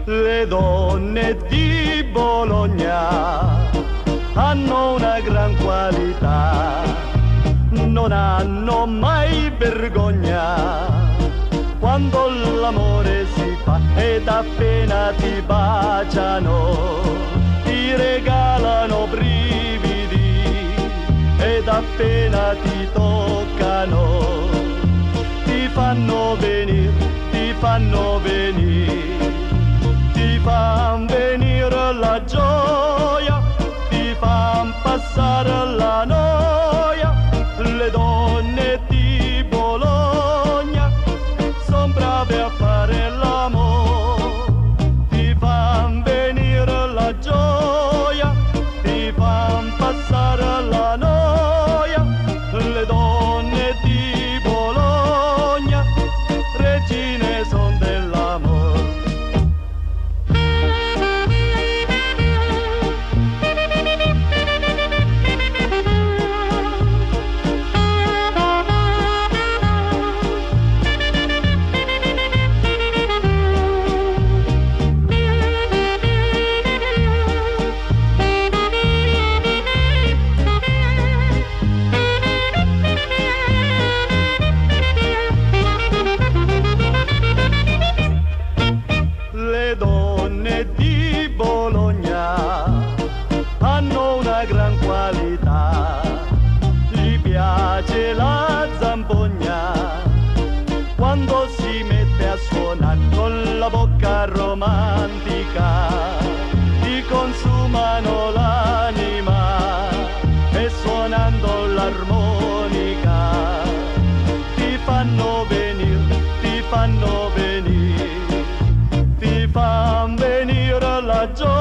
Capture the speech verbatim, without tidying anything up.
Le donne di Bologna hanno una gran qualità, non hanno mai vergogna quando l'amore si fa ed appena ti baciano ti regalano brividi ed appena ti toccano ti fanno venire, ti fanno venire, ti fan venire la gioia, ti fan passare la noia. Le donne di Bologna son brave a fare l'amore, ti fan venire la gioia, ti fan passare la noia. Le donne di Bologna, regine son dell'amore. Le donne di Bologna hanno una gran qualità, gli piace la zampogna quando si mette a suonare con la bocca romantica, ti consumano l'anima e suonando l'armonica ti fanno venire, ti fanno venire, ti fan venire la gioia.